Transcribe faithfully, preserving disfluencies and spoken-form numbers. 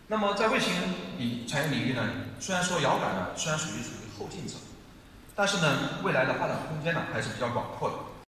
那么在卫星领产业领域呢，虽然说遥感呢，虽然属于属于后进者，但是呢，未来的发展空间呢还是比较广阔的。